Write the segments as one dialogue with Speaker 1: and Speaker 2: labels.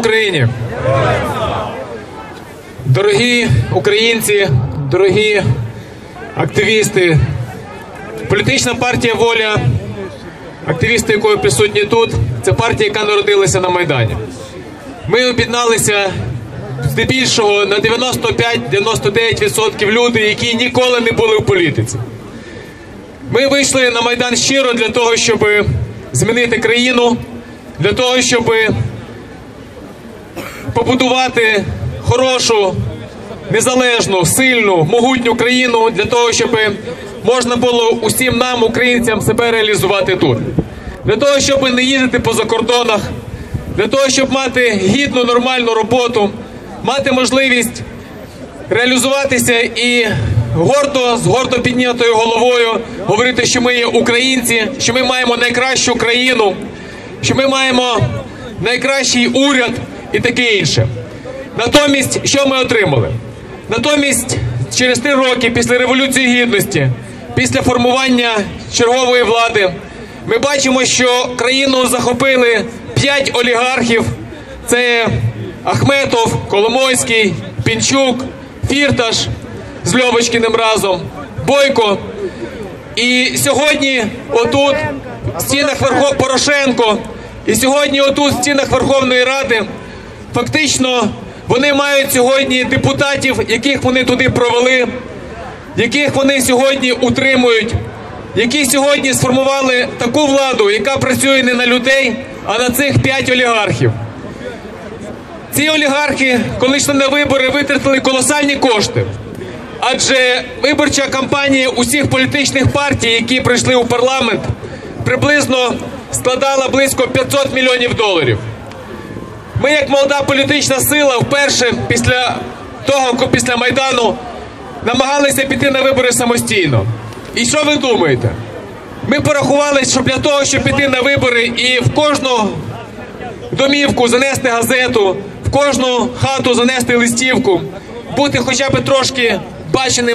Speaker 1: Україні! Дорогі українці, дорогі активісти, політична партія «Воля», активісти якої присутні тут, це партія, яка народилася на Майдані. Ми об'єдналися здебільшого на 95-99% люди, які ніколи не були в політиці. Ми вийшли на Майдан щиро для того, щоб змінити країну, для того, щоб побудувати хорошу, незалежну, сильну, могутню країну, для того, щоб можна було усім нам, українцям, себе реалізувати тут. Для того, щоб не їздити по закордонах, для того, щоб мати гідну, нормальну роботу, мати можливість реалізуватися і з гордо піднятою головою говорити, що ми є українці, що ми маємо найкращу країну, що ми маємо найкращий уряд і таке інше. Натомість, що ми отримали? Натомість, через 3 роки після Революції Гідності, після формування чергової влади, ми бачимо, що країну захопили 5 олігархів. Це Ахметов, Коломойський, Пінчук, Фірташ з Льовочкіним разом, Бойко. І сьогодні отут в стінах Порошенко, і сьогодні отут в стінах Верховної Ради фактично вони мають сьогодні депутатів, яких вони туди провели, яких вони сьогодні утримують, які сьогодні сформували таку владу, яка працює не на людей, а на цих 5 олігархів. Ці олігархи, коли йшли на вибори, витратили колосальні кошти. Адже виборча кампанія усіх політичних партій, які прийшли у парламент, приблизно складала близько $500 мільйонів. Ми, як молода політична сила, вперше після Майдану намагалися піти на вибори самостійно. І що ви думаєте? Ми порахували, що для того, щоб піти на вибори і в кожну домівку занести газету, в кожну хату занести листівку, бути хоча б трошки баченим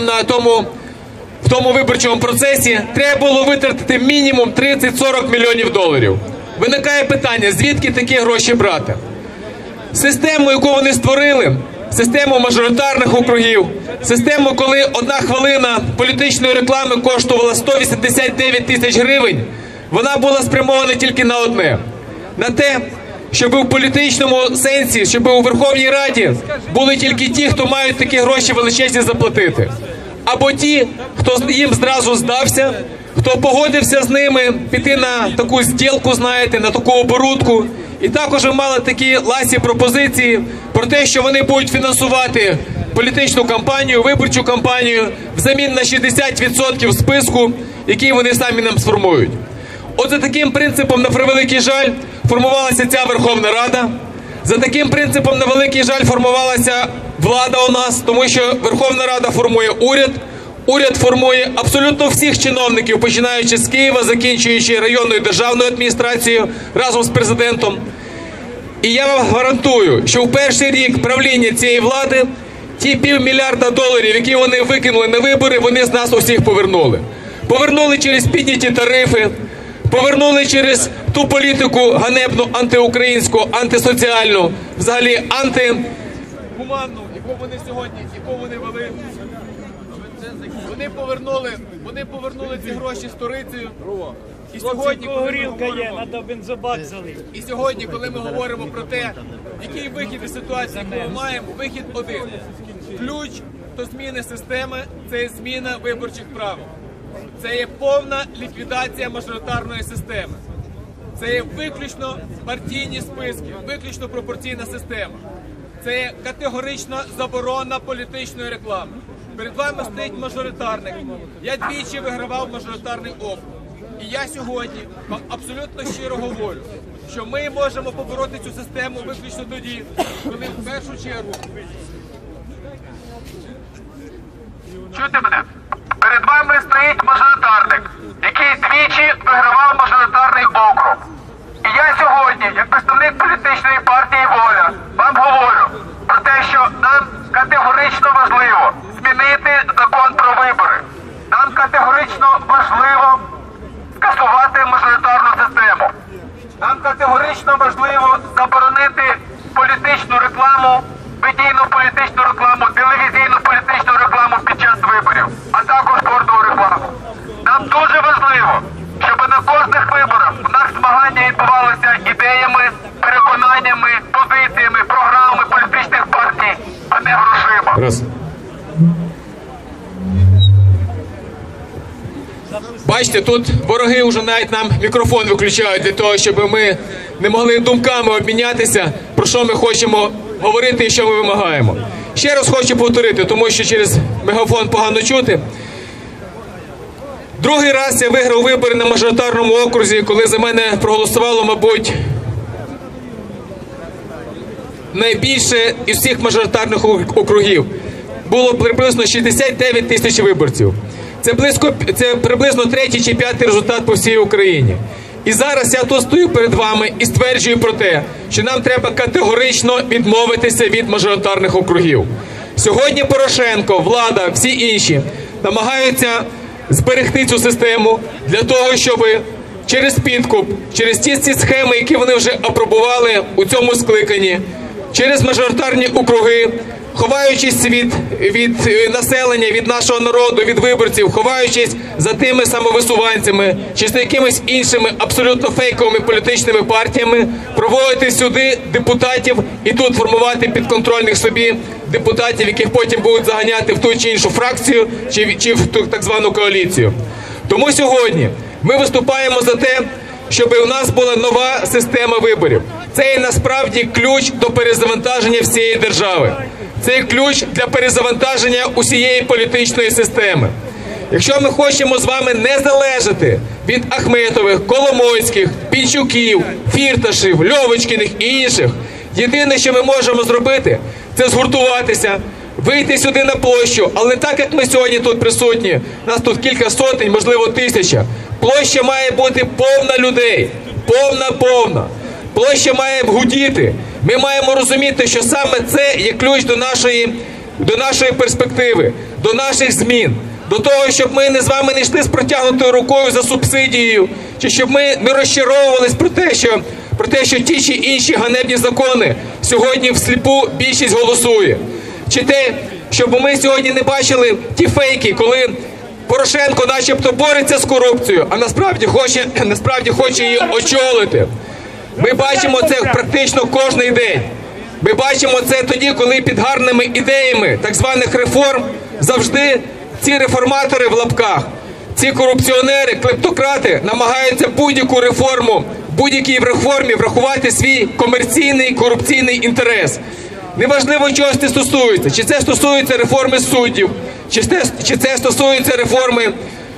Speaker 1: в тому виборчому процесі, треба було витратити мінімум $30-40 мільйонів. Виникає питання, звідки такі гроші брати? Систему, яку вони створили, систему мажоритарних округів, систему, коли 1 хвилина політичної реклами коштувала 189 тисяч гривень, вона була спрямована тільки на одне. На те, щоб у політичному сенсі, щоб у Верховній Раді були тільки ті, хто мають такі гроші величезні заплатити. Або ті, хто їм зразу здався, хто погодився з ними піти на таку зділку, знаєте, на таку оборудку. І також ми мали такі ласі пропозиції про те, що вони будуть фінансувати політичну кампанію, виборчу кампанію взамін на 60% списку, який вони самі нам сформують. От за таким принципом, на превеликий жаль, формувалася ця Верховна Рада. За таким принципом, на великий жаль, формувалася влада у нас, тому що Верховна Рада формує уряд. Уряд формує абсолютно всіх чиновників, починаючи з Києва, закінчуючи районною державною адміністрацією разом з президентом. І я вам гарантую, що в перший рік правління цієї влади ті $500 мільярда, які вони викинули на вибори, вони з нас усіх повернули. Повернули через підняті тарифи, повернули через ту політику ганебну, антиукраїнську, антисоціальну, взагалі антигуманну, яку вони сьогодні, яку вони вели. Вони повернули ці гроші сторицею. І сьогодні, коли ми говоримо про те, який вихід із ситуації ми маємо, вихід один. Ключ до зміни системи – це зміна виборчих правил. Це є повна ліквідація мажоритарної системи. Це є виключно партійні списки, виключно пропорційна система. Це є категорична заборона політичної реклами. Перед вами стоїть мажоритарник. Я двічі вигравав мажоритарний округ. І я сьогодні вам абсолютно щиро говорю, що ми можемо побороти цю систему виключно тоді, коли в першу чергу...
Speaker 2: Чуєте мене? Перед вами стоїть мажоритарник, який двічі вигравав мажоритарний округ. І я сьогодні, як представник політичної партії «Воля», вам говорю про те, що нам категорично важливо змінити закон про вибори. Нам категорично важливо скасувати мажоритарну систему. Нам категорично важливо заборонити політичну
Speaker 1: Раз. Бачите, тут вороги вже навіть нам мікрофон виключають для того, щоб ми не могли думками обмінятися, про що ми хочемо говорити і що ми вимагаємо. Ще раз хочу повторити, тому що через мегафон погано чути. Другий раз я виграв вибори на мажоритарному окрузі, коли за мене проголосувало, мабуть, найбільше із всіх мажоритарних округів. Було приблизно 69 тисяч виборців. Це приблизно третій чи п'ятий результат по всій Україні. І зараз я тут стою перед вами і стверджую про те, що нам треба категорично відмовитися від мажоритарних округів. Сьогодні Порошенко, влада, всі інші намагаються зберегти цю систему для того, щоб через підкуп, через ті схеми, які вони вже апробували у цьому скликанні, через мажоритарні округи, ховаючись від населення, від нашого народу, від виборців, ховаючись за тими самовисуванцями чи за якимись іншими абсолютно фейковими політичними партіями, проводити сюди депутатів і тут формувати підконтрольних собі депутатів, яких потім будуть заганяти в ту чи іншу фракцію чи в ту так звану коаліцію. Тому сьогодні ми виступаємо за те, щоб у нас була нова система виборів. Це є насправді ключ до перезавантаження всієї держави. Це ключ для перезавантаження усієї політичної системи. Якщо ми хочемо з вами не залежати від Ахметових, Коломойських, Пінчуків, Фірташів, Льовочкіних і інших, єдине, що ми можемо зробити, це згуртуватися, вийти сюди на площу, але не так, як ми сьогодні тут присутні, нас тут кілька сотень, можливо 1000. Площа має бути повна людей, повна. Площа має гудіти. Ми маємо розуміти, що саме це є ключ до нашої перспективи, до наших змін, до того, щоб ми з вами не йшли з протягнутою рукою за субсидією, чи щоб ми не розчаровувались про те, що ті чи інші ганебні закони сьогодні всліпу більшість голосує. Чи те, щоб ми сьогодні не бачили ті фейки, коли Порошенко начебто бореться з корупцією, а насправді хоче її очолити. Ми бачимо це практично кожен день. Ми бачимо це тоді, коли під гарними ідеями так званих реформ завжди ці реформатори в лапках, ці корупціонери, клептократи намагаються будь-яку реформу, будь-якій реформі врахувати свій комерційний, корупційний інтерес. Неважливо, чого це стосується. Чи це стосується реформи суддів, чи це стосується реформи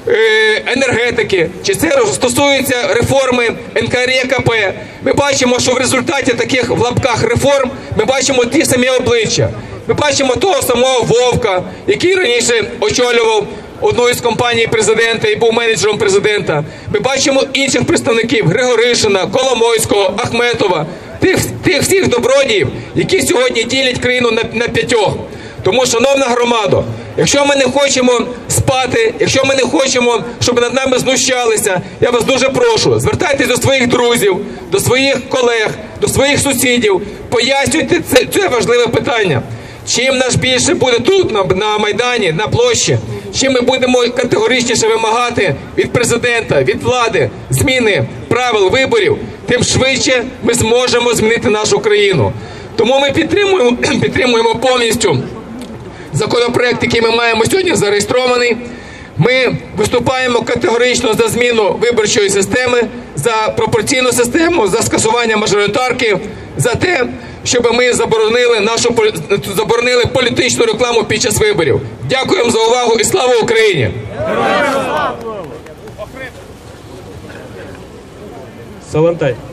Speaker 1: енергетики, чи це стосується реформи НКРЕКП. Ми бачимо, що в результаті таких в лапках реформ ми бачимо ті самі обличчя. Ми бачимо того самого Вовка, який раніше очолював одну із компаній президента і був менеджером президента. Ми бачимо інших представників Григоришина, Коломойського, Ахметова, тих всіх добродіїв, які сьогодні ділять країну на 5. Тому, шановна громадо, якщо ми не хочемо спати, якщо ми не хочемо, щоб над нами знущалися, я вас дуже прошу, звертайтесь до своїх друзів, до своїх колег, до своїх сусідів, пояснюйте це важливе питання. Чим нас більше буде тут, на Майдані, на площі, чим ми будемо категоричніше вимагати від президента, від влади зміни правил виборів, тим швидше ми зможемо змінити нашу країну. Тому ми підтримуємо повністю законопроект, який ми маємо сьогодні зареєстрований. Ми виступаємо категорично за зміну виборчої системи, за пропорційну систему, за скасування мажоритарки, за те, щоб ми заборонили політичну рекламу під час виборів. Дякуємо за увагу і слава Україні!
Speaker 3: Савантай.